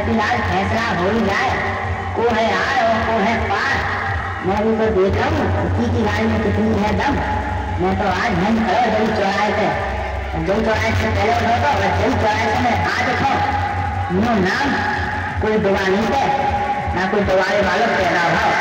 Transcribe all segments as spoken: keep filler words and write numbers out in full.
फिलहाल फैसला हो ही जाए, को है आर और को है पार। मैं भी तो देख रहा हूँ उसी की गाड़ी में कितनी है दम। मैं तो आज मन खड़ा जल्दी चौराहे पे, जल्दी चौराहे से पहले उठा और जल्दी चौराहे से मैं आज उठाऊँ। नो नाम कोई दुआ नहीं है, ना कोई दुआरे वालों के अभाव।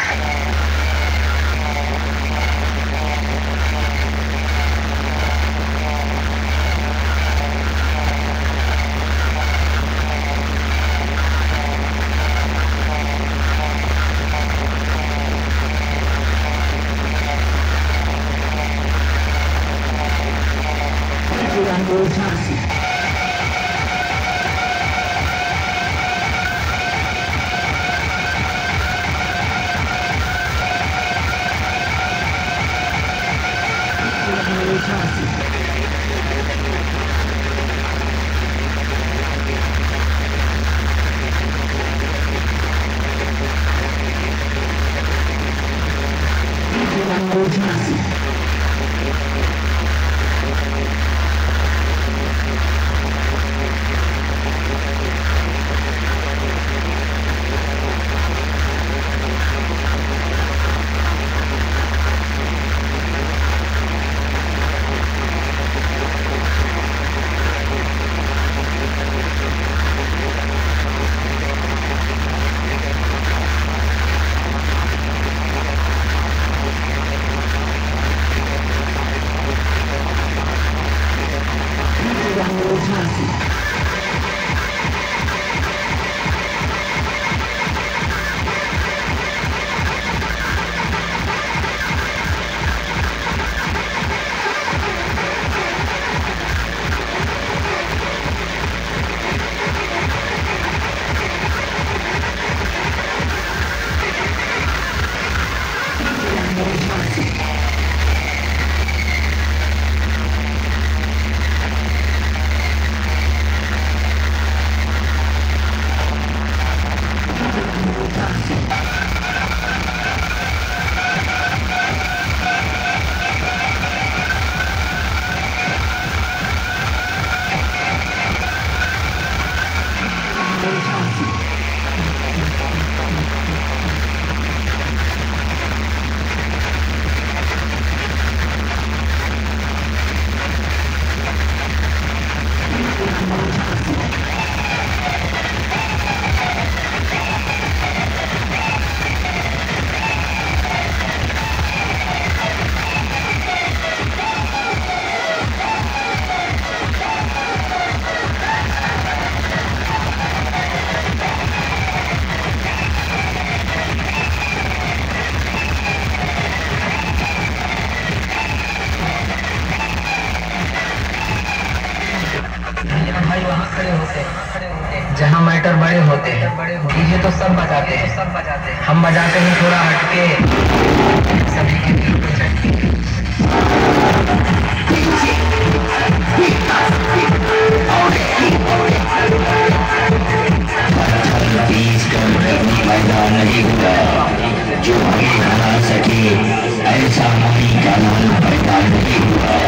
जहाँ मैटर बड़े होते हैं, डीजे तो सब बजाते हैं, सब बजाते हैं, हम बजाते हैं थोड़ा हटके, सभी के दिल को झटके। मैदान नहीं हुआ जो हमें हरा सके, ऐसा हमें का पैदा नहीं हुआ।